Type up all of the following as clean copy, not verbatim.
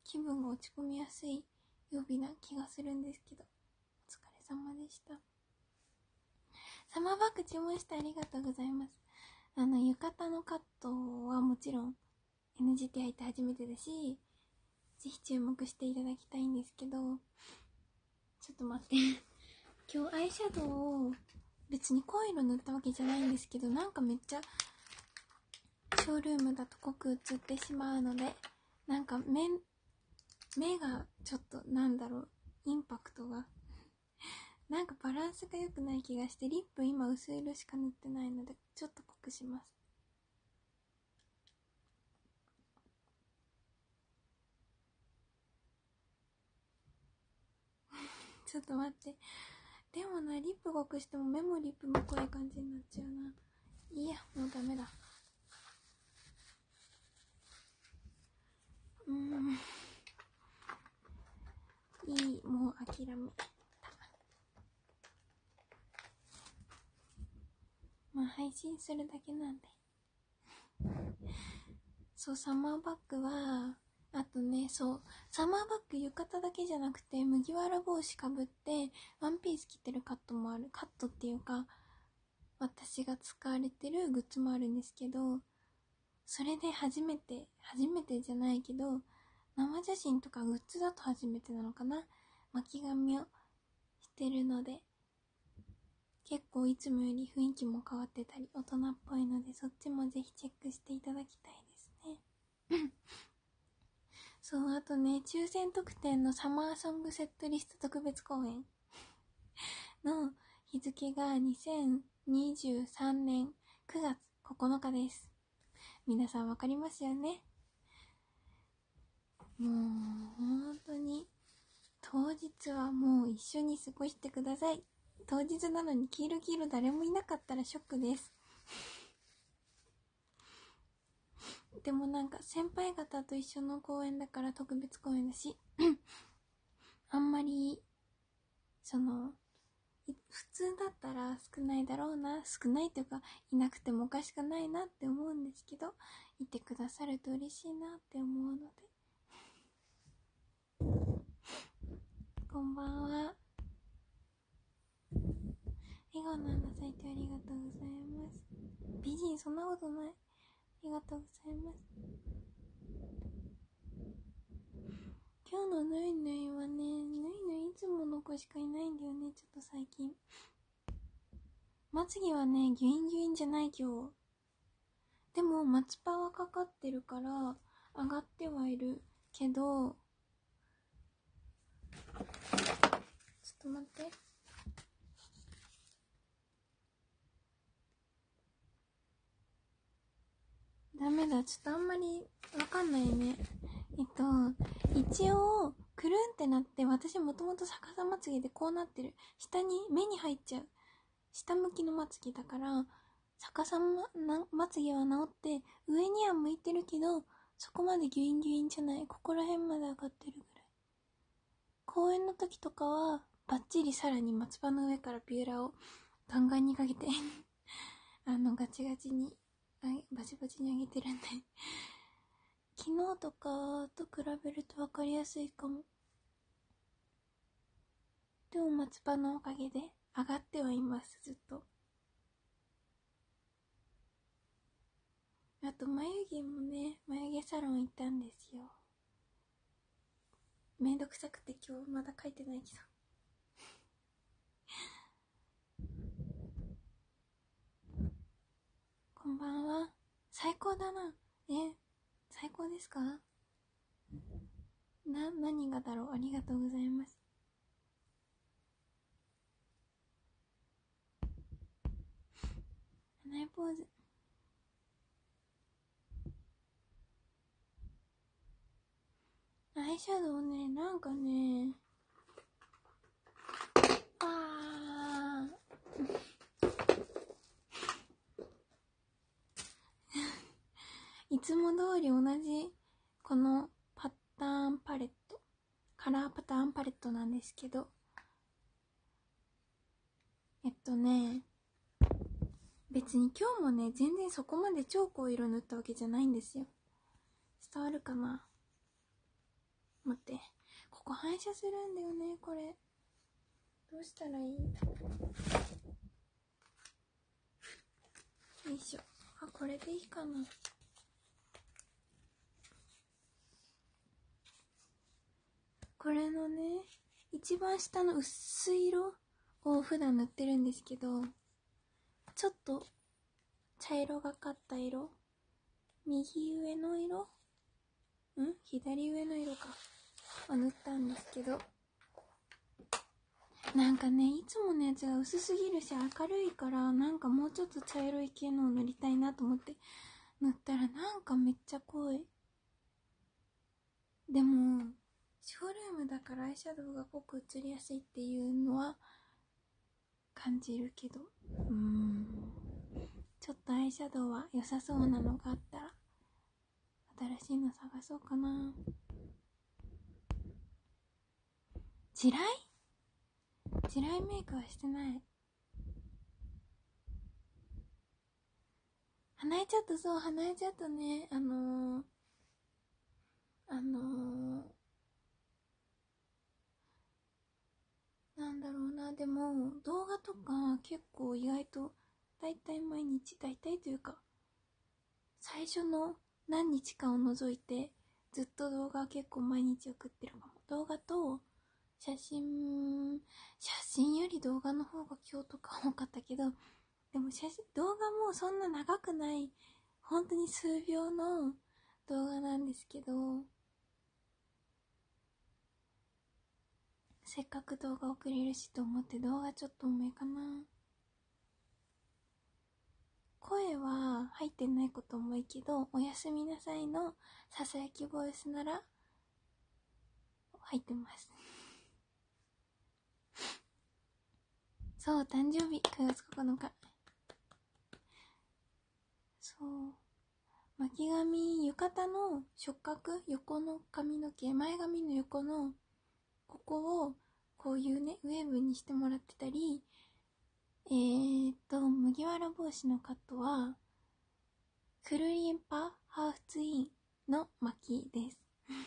気分が落ち込みやすい曜日な気がするんですけど、お疲れ様でした。サマーバッグ注文してありがとうございます。浴衣のカットはもちろん NGT 入って初めてだし、ぜひ注目していただきたいんですけど、ちょっと待って今日アイシャドウを別に濃い色塗ったわけじゃないんですけど、なんかめっちゃショールームだと濃く映ってしまうので、なんか目がちょっとインパクトがなんかバランスが良くない気がして、リップ今薄い色しか塗ってないのでちょっと濃くしますちょっと待って、でもな、リップ濃くしても目もリップも濃い感じになっちゃうな。いいや、もうダメだ。いい、もう諦めた。まあ配信するだけなんでそう、サマーバッグはあとね、そうサマーバッグ浴衣だけじゃなくて、麦わら帽子かぶってワンピース着てるカットもある。カットっていうか、私が使われてるグッズもあるんですけど、それで初めてじゃないけど、生写真とかグッズだと初めてなのかな、巻き髪をしてるので、結構いつもより雰囲気も変わってたり大人っぽいので、そっちもぜひチェックしていただきたいですねそう、あとね、抽選特典のサマーソングセットリスト特別公演の日付が2023年9月9日です。皆さんわかりますよね。もう本当に当日はもう一緒に過ごしてください。当日なのに黄色誰もいなかったらショックですでもなんか先輩方と一緒の公演だから特別公演だしあんまり普通だったら少ないだろうな、少ないというかいなくてもおかしくないなって思うんですけど、いてくださると嬉しいなって思うので。こんばんは。笑顔の花咲いてありがとうございます。美人、そんなことない。ありがとうございます。今日のぬいぬいはね、ぬいぬいいつもの子しかいないんだよね、ちょっと最近。まつげはね、ギュインギュインじゃない今日。でも松パはかかってるから上がってはいるけど、ちょっと待って。ダメだ、ちょっとあんまりわかんないね。一応くるんってなって、私もともと逆さまつげでこうなってる、下に目に入っちゃう下向きのまつげだから、逆さまつげは治って上には向いてるけど、そこまでギュインギュインじゃない。ここら辺まで上がってるぐらい。公演の時とかはバッチリさらに松葉の上からビューラーをガンガンにかけてガチガチにバチバチに上げてるんで昨日とかと比べると分かりやすいかも。でも松葉のおかげで上がってはいます、ずっと。あと眉毛もね、眉毛サロン行ったんですよ。めんどくさくて今日まだ描いてないけどこんばんは。最高だな。最高ですか？何がだろう。ありがとうございます。花江ポーズ。アイシャドウね、なんかね、いつも通り同じこのパターンパレット、カラーパターンパレットなんですけど、別に今日もね、全然そこまで超濃い色塗ったわけじゃないんですよ。伝わるかな？ 構反射するんだよね、これ。どうしたらいい？よいしょ。あ、これでいいかな。これのね、一番下の薄い色を普段塗ってるんですけど、ちょっと茶色がかった色、右上の色、左上の色かを塗ったんですけど、なんかね、いつものやつが薄すぎるし明るいから、なんかもうちょっと茶色い系のを塗りたいなと思って塗ったら、なんかめっちゃ濃い。でもショールームだからアイシャドウが濃く映りやすいっていうのは感じるけど、ちょっとアイシャドウは良さそうなのがあったら新しいの探そうかな。地雷メイクはしてない。花江チャット、そう、花江チャットね、なんだろうな、でも動画とか結構意外と大体毎日、大体というか最初の何日かを除いてずっと動画結構毎日送ってるかも。動画と写真より動画の方が今日とか多かったけど、でも動画もそんな長くない、本当に数秒の動画なんですけど、せっかく動画送れるしと思って動画ちょっと多めかな。声は入ってないことも多いけど、おやすみなさいのささやきボイスなら入ってます。そう、誕生日9月9日。そう、巻き髪、浴衣の触覚、横の髪の毛、前髪の横のここをこういうね、ウェーブにしてもらってたり、麦わら帽子のカットはくるりんぱハーフツインの巻きです。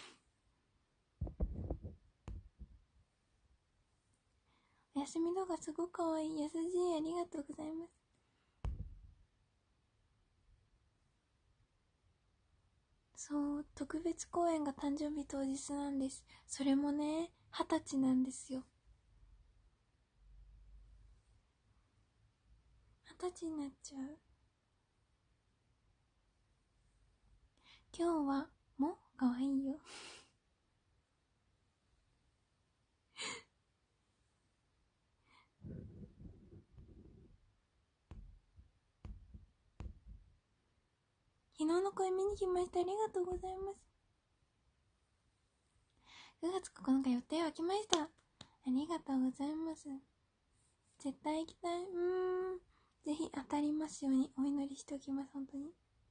おやすみ動画すごくかわいい。優しい、ありがとうございます。そう、特別公演が誕生日当日なんです。それもね、20歳なんですよ。20歳になっちゃう。今日はもうかわいいよ。昨日の声見に来ました。ありがとうございます。9月9日予定は来ました。ありがとうございます。絶対行きたい。ぜひ当たりますようにお祈りしておきます。本当に。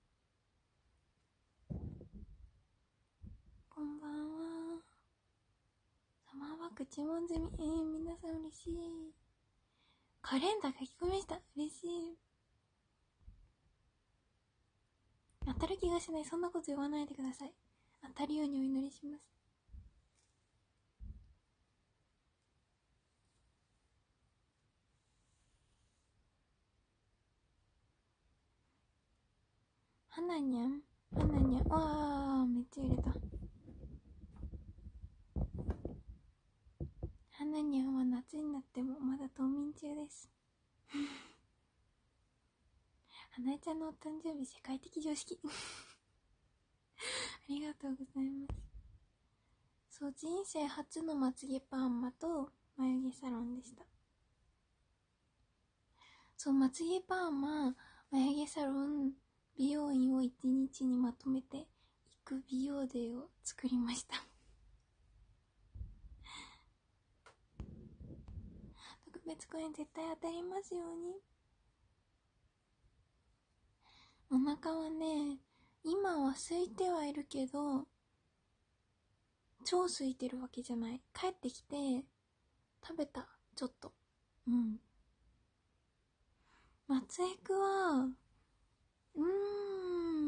こんばんは。サマーバッグ注文済み。皆さん嬉しい。カレンダー書き込みました。嬉しい。当たる気がしない。そんなこと言わないでください。当たるようにお祈りします。花にゃんわー、めっちゃ入れた。花にゃんは夏になってもまだ冬眠中です。花江ちゃんのお誕生日世界的常識。ありがとうございます。そう、人生初のまつげパーマと眉毛サロンでした。そう、まつげパーマ、眉毛サロン、美容院を1日にまとめていく美容デーを作りました。特別公演絶対当たりますように。お腹はね、今は空いてはいるけど、超空いてるわけじゃない。帰ってきて食べた、ちょっと。松江区は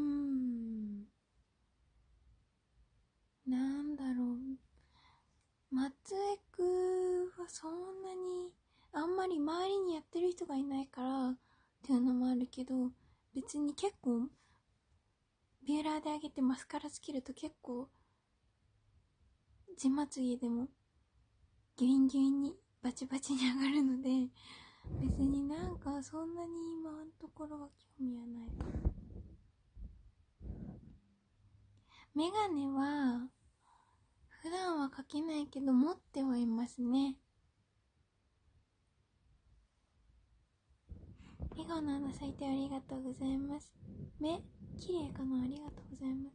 なんだろう、 松江区はそんなにあんまり周りにやってる人がいないからっていうのもあるけど、別に結構ビューラーで上げてマスカラつけると結構地まつげでもギュインギュインにバチバチに上がるので、別になんかそんなに今のところは興味はないかな。メガネは普段はかけないけど持ってはいますね。笑顔の花咲いてありがとうございます。目綺麗かな、ありがとうございます。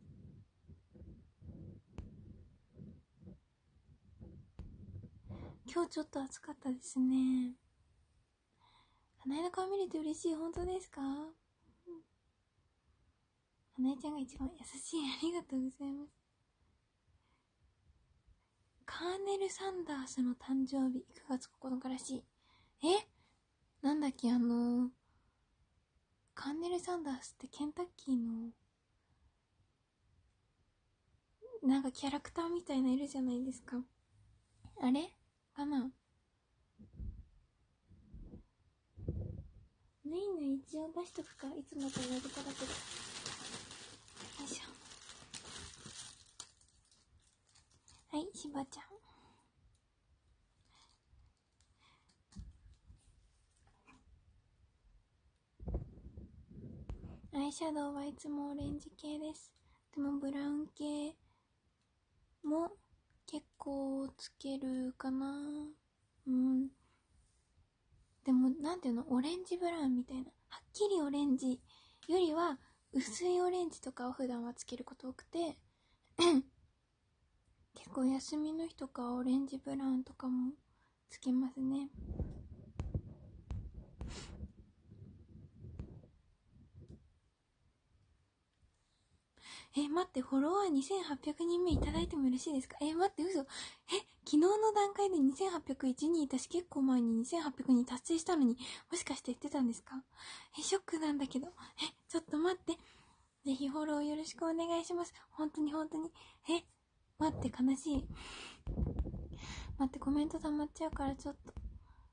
今日ちょっと暑かったですね。花江の顔見れて嬉しい。本当ですか？花江ちゃんが一番優しい。ありがとうございます。カーネル・サンダースの誕生日9月9日らしい。なんだっけ、カーネル・サンダースってケンタッキーのなんかキャラクターみたいないるじゃないですか。あれかな。ぬいぬい一応出しとくか。いつもと同じ子だけど。よいしょ。はい、しばちゃん。アイシャドウはいつもオレンジ系です。でもブラウン系も結構つけるかな。でもなんていうの、オレンジブラウンみたいな、はっきりオレンジよりは薄いオレンジとかを普段はつけること多くて結構休みの日とかオレンジブラウンとかもつけますね。待って、フォロワー2800人目いただいてもよろしいですか？待って、嘘。昨日の段階で2801人いたし、結構前に2800人達成したのに、もしかして言ってたんですか？ショックなんだけど。ちょっと待って。ぜひフォローよろしくお願いします。本当に本当に。待って、悲しい。待って、コメント溜まっちゃうからちょっと。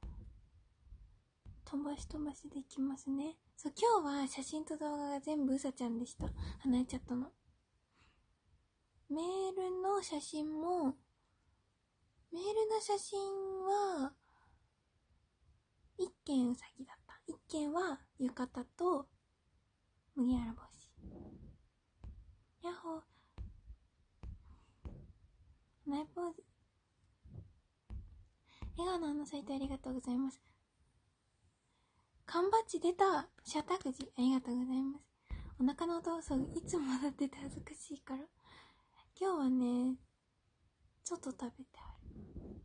飛ばし飛ばしでいきますね。そう、今日は写真と動画が全部うさちゃんでした。離れちゃったの。メールの写真は、一件うさぎだった。一件は浴衣と麦わら帽子。ヤッホー。ナイポーズ。笑顔の花咲いてありがとうございます。缶バッジ出た。シャタグジありがとうございます。お腹の音そういつもだってて恥ずかしいから。今日はね、ちょっと食べてある。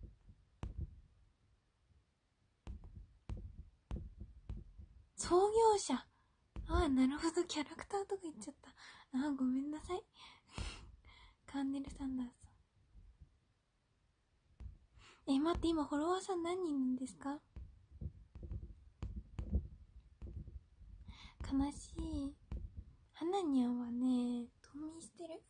創業者。なるほど。キャラクターとか言っちゃった。ごめんなさい。カーネル・サンダース。待って、今フォロワーさん何人なんですか？悲しい。花にゃんはね、冬眠してる。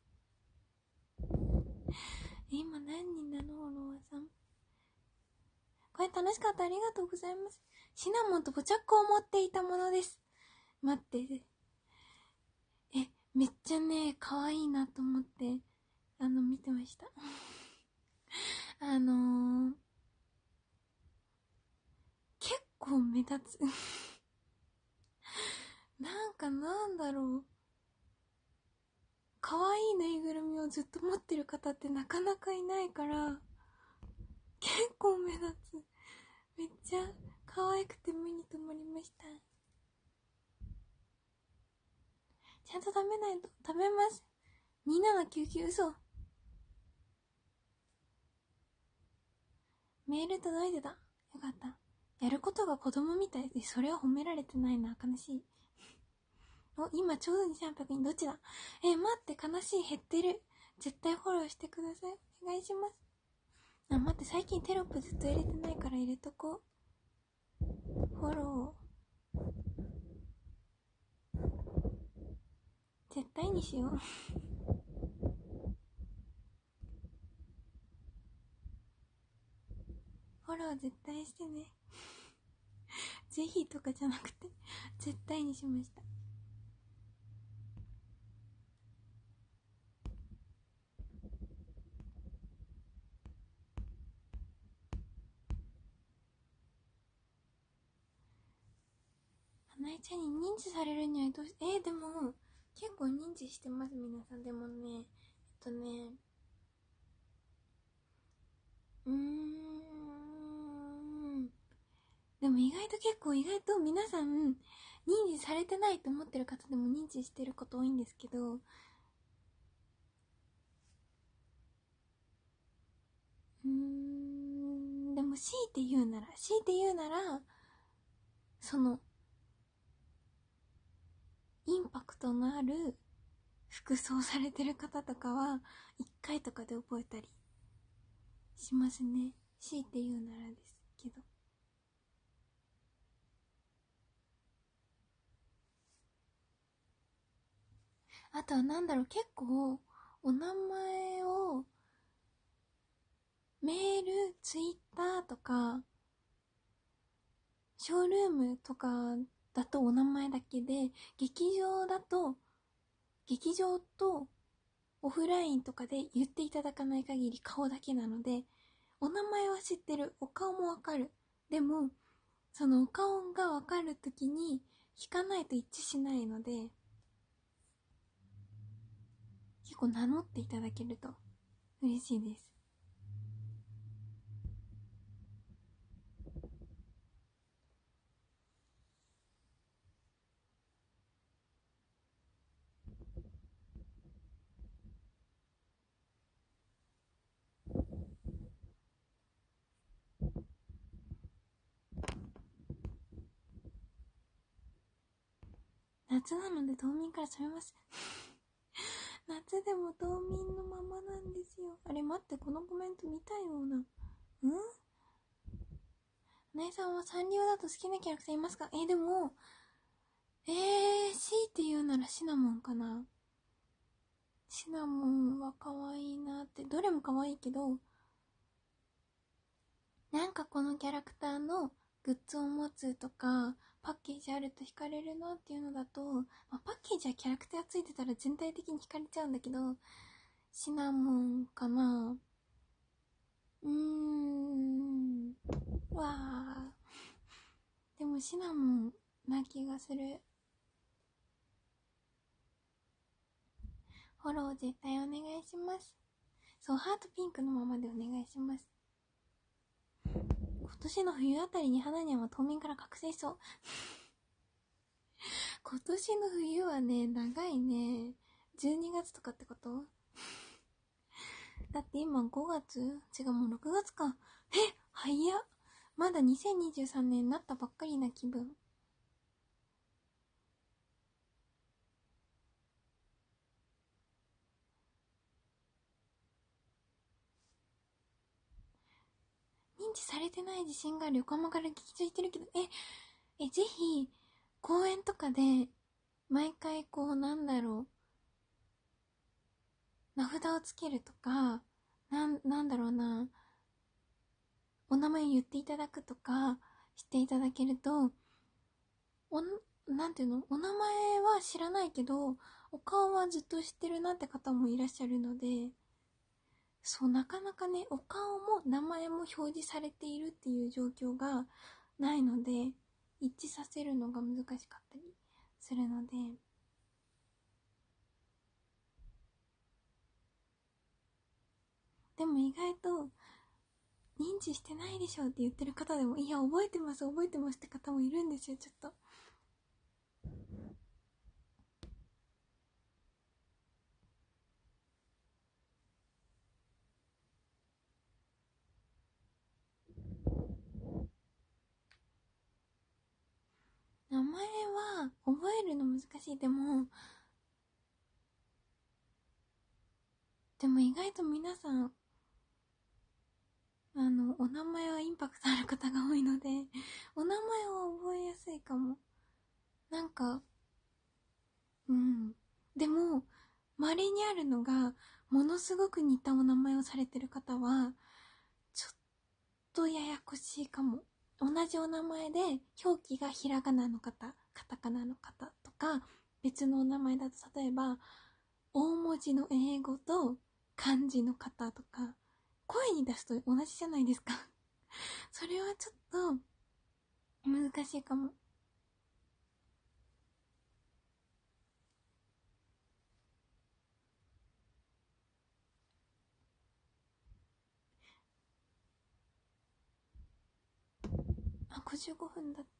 今何人なのフォロワーさん。これ楽しかった。ありがとうございます。シナモンとポチャックを持っていたものです。待って。めっちゃね、可愛いなと思って、見てました。結構目立つ。なんだろう。可愛いぬいぐるみをずっと持ってる方ってなかなかいないから、結構目立つ。めっちゃ可愛くて目に留まりました。ちゃんと食べないと。食べます。2799嘘。メール届いてた。よかった。やることが子供みたいで、それは褒められてないな。悲しい。今ちょうど2800人。どっちだ？待って、悲しい。減ってる。絶対フォローしてください。お願いします。待って、最近テロップずっと入れてないから入れとこう。フォロー。絶対にしよう。 は絶対してね。ぜひとかじゃなくて、絶対にしました。花江ちゃんに認知されるにはどうし、でも、結構認知してます、皆さん。でもね、でも意外と皆さん、認知されてないと思ってる方でも認知してること多いんですけど、でも強いて言うなら、その、インパクトのある服装されてる方とかは、1回とかで覚えたりしますね。強いて言うならですけど。あとは結構、お名前を、メール、ツイッターとか、ショールームとかだとお名前だけで、劇場とオフラインとかで言っていただかない限り顔だけなので、お名前は知ってる、お顔もわかる。でも、そのお顔がわかるときに、聞かないと一致しないので、結構名乗っていただけると嬉しいです。夏なので冬眠から覚めます。夏でも冬眠のままなんですよ。あれ待って、このコメント見たような。姉さんはサンリオだと好きなキャラクターいますか？でも、強いて言うならシナモンかな。シナモンは可愛いなって、どれも可愛いけど、なんかこのキャラクターのグッズを持つとか、パッケージあると惹かれるなっていうのだと、パッケージはキャラクターついてたら全体的に惹かれちゃうんだけど、シナモンかな。わー。でもシナモンな気がする。フォロー絶対お願いします。そう、ハートピンクのままでお願いします。今年の冬あたりに花には冬眠から覚醒しそう。今年の冬はね、長いね。12月とかってこと？だって今5月？違う、もう6月か。早っ。まだ2023年になったばっかりな気分。認知されてない自信がある横浜から聞きついてるけど、ぜひ、公園とかで、毎回名札をつけるとか、なんだろうな、お名前言っていただくとかしていただけると、なんていうの、お名前は知らないけど、お顔はずっと知ってるなって方もいらっしゃるので、そう、なかなかね、お顔も名前も表示されているっていう状況がないので、一致させるのが難しかったりするので、でも意外と、認知してないでしょって言ってる方でも、いや、覚えてますって方もいるんですよ、ちょっと。名前は覚えるの難しい。でも意外と皆さん、お名前はインパクトある方が多いので、お名前は覚えやすいかも。なんか、でも、稀にあるのが、ものすごく似たお名前をされてる方は、ちょっとややこしいかも。同じお名前で表記がひらがなの方、カタカナの方とか、別のお名前だと例えば大文字の英語と漢字の方とか、声に出すと同じじゃないですかそれはちょっと難しいかも。あ、55分だって。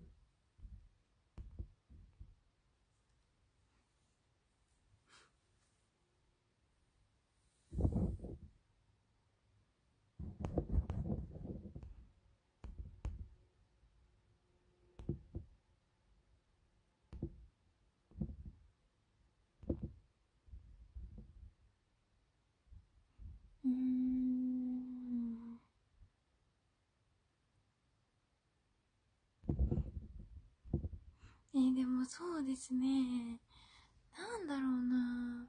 でもそうですね。なんだろうな。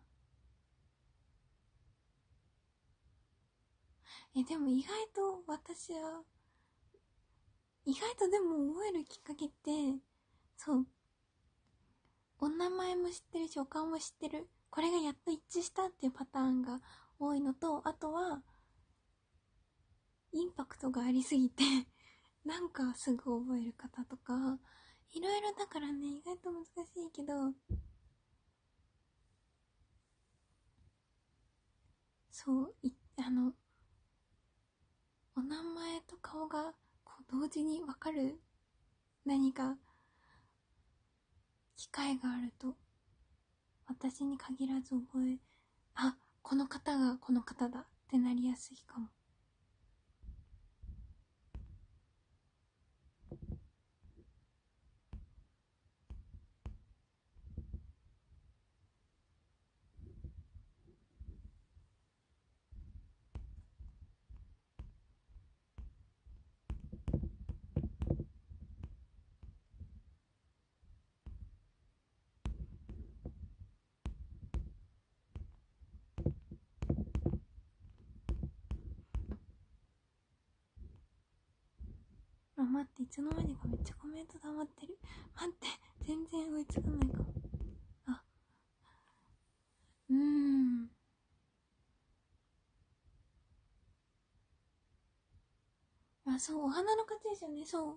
でも意外と私は、意外とでも覚えるきっかけって、そう、お名前も知ってるし、お顔も知ってる。これがやっと一致したっていうパターンが多いのと、あとは、インパクトがありすぎてなんかすぐ覚える方とか、いろいろだからね、意外と難しいけど、そう、お名前と顔がこう同時にわかる何か機会があると、私に限らずあ、この方がこの方だってなりやすいかも。あ、待って、いつの間にかめっちゃコメント溜まってる。待って、全然追いつかないかも。あ、あ、そう、お花のカチューシャね、そう。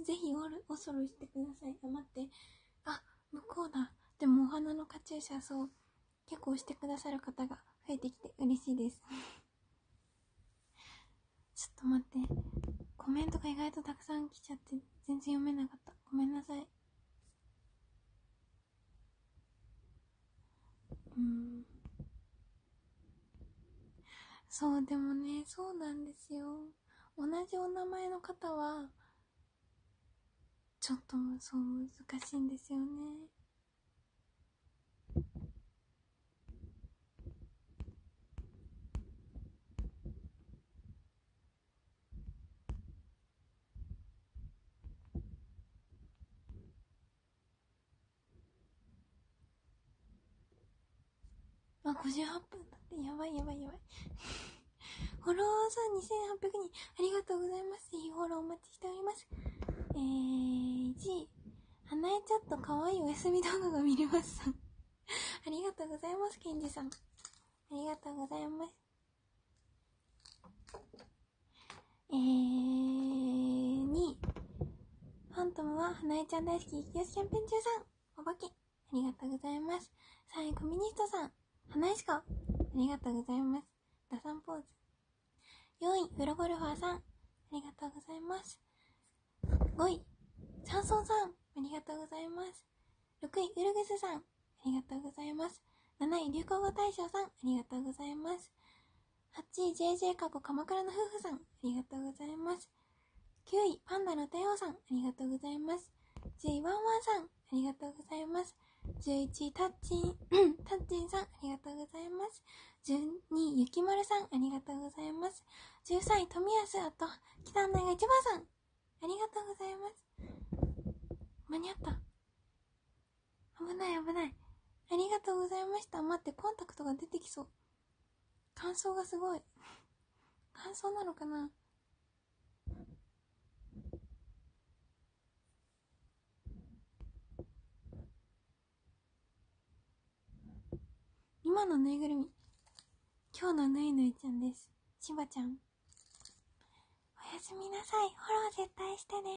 ぜひお揃いしてください。あ、待って。あ、向こうだ。でもお花のカチューシャ、そう。結構してくださる方が増えてきて嬉しいです。ちょっと待って。コメントが意外とたくさん来ちゃって全然読めなかった。ごめんなさい。そう、でもね、そうなんですよ。同じお名前の方は、ちょっとそう難しいんですよね。あ、58分だって。やばいやばいやばい。フォロワーさん2800人。ありがとうございます。ぜひフォローお待ちしております。G、花江ちょっと可愛いお休み動画が見れます。ありがとうございます、ケンジさん。ありがとうございます。2、ファントムは花江ちゃん大好き激安キャンペーン中さん。お化け。ありがとうございます。3位、コミュニストさん。花江しか。ありがとうございます。ダサンポーズ。4位、プロゴルファーさん。ありがとうございます。5位、サンソンさん。ありがとうございます。6位、ウルグスさん。ありがとうございます。7位、流行語大賞さん。ありがとうございます。8位、JJ 過去鎌倉の夫婦さん。ありがとうございます。9位、パンダの帝王さん。ありがとうございます。10位、ワンワンさん。ありがとうございます。11位、タッチンさん。ありがとうございます。12位、ゆきまるさん。ありがとうございます。13位、富安あと、北野が一番さん。ありがとうございます。間に合った。危ない危ない。ありがとうございました。待って、コンタクトが出てきそう。感想がすごい。感想なのかな。 今のぬいぐるみ、今日のぬいぬいちゃんです。しばちゃん。おやすみなさい。フォロー絶対してね。